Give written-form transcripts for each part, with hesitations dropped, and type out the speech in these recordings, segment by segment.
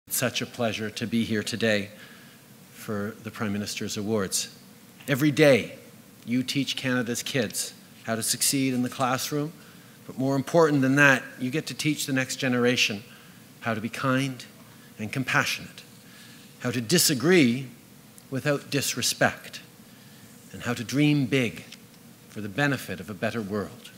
Such a pleasure to be here today for the Prime Minister's Awards. Every day, you teach Canada's kids how to succeed in the classroom, but more important than that, you get to teach the next generation how to be kind and compassionate, how to disagree without disrespect, and how to dream big for the benefit of a better world.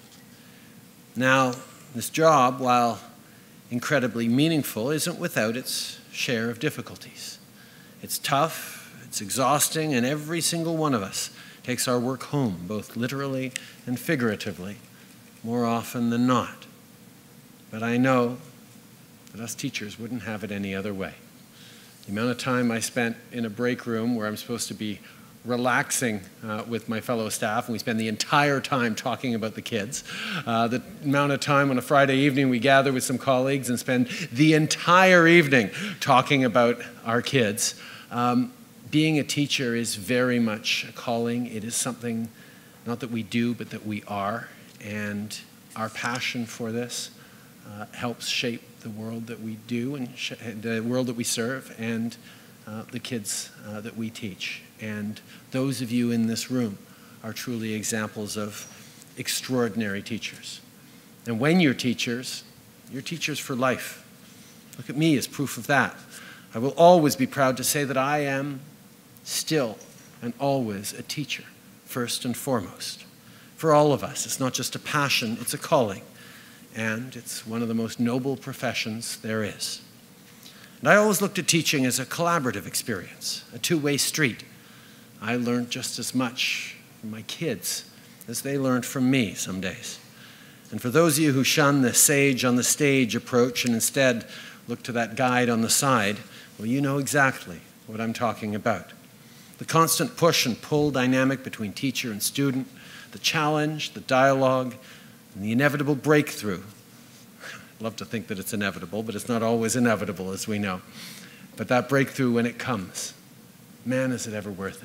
Now, this job, while incredibly meaningful, isn't without its share of difficulties. It's tough, it's exhausting, and every single one of us takes our work home, both literally and figuratively, more often than not. But I know that us teachers wouldn't have it any other way. The amount of time I spent in a break room where I'm supposed to be relaxing with my fellow staff, and we spend the entire time talking about the kids. The amount of time on a Friday evening we gather with some colleagues and spend the entire evening talking about our kids. Being a teacher is very much a calling. It is something not that we do, but that we are. And our passion for this helps shape the world that we do and the world that we serve and the kids that we teach. And those of you in this room are truly examples of extraordinary teachers. And when you're teachers for life. Look at me as proof of that. I will always be proud to say that I am still and always a teacher, first and foremost. For all of us, it's not just a passion, it's a calling. And it's one of the most noble professions there is. And I always looked at teaching as a collaborative experience, a two-way street. I learned just as much from my kids as they learned from me some days. And for those of you who shun the sage on the stage approach and instead look to that guide on the side, well, you know exactly what I'm talking about. The constant push and pull dynamic between teacher and student, the challenge, the dialogue, and the inevitable breakthrough. I'd love to think that it's inevitable, but it's not always inevitable, as we know. But that breakthrough, when it comes, man, is it ever worth it?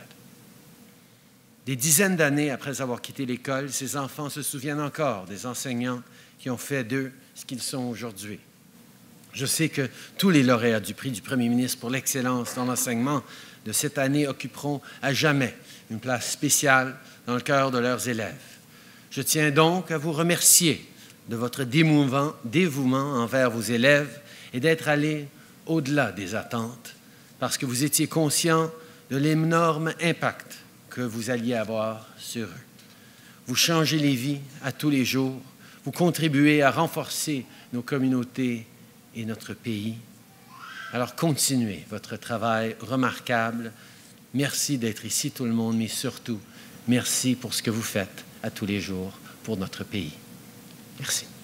Des dizaines d'années après avoir quitté l'école, ces enfants se souviennent encore des enseignants qui ont fait d'eux ce qu'ils sont aujourd'hui. Je sais que tous les lauréats du prix du Premier ministre pour l'excellence dans l'enseignement de cette année occuperont à jamais une place spéciale dans le cœur de leurs élèves. Je tiens donc à vous remercier de votre dévouement envers vos élèves et d'être allés au-delà des attentes parce que vous étiez conscients de l'énorme impact que vous alliez avoir sur eux. Vous changez les vies à tous les jours, vous contribuez à renforcer nos communautés et notre pays. Alors continuez votre travail remarquable. Merci d'être ici tout le monde, mais surtout, merci pour ce que vous faites à tous les jours pour notre pays. Merci.